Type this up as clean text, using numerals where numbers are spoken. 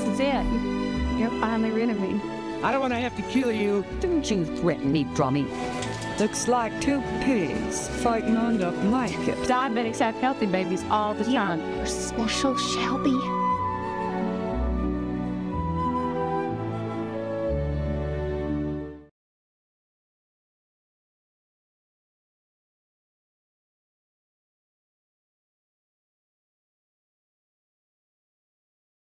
is it. You're finally rid of me. I don't want to have to kill you. Don't you threaten me, Drummy. Looks like two pigs fighting on the blanket. Diabetics have healthy babies all the time. You're special, Shelby.